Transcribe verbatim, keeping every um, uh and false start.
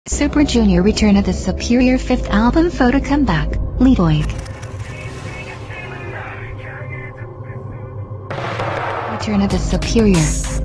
Super Junior Return of the Superior fifth album photo comeback, Leeteuk. Return of the Superior.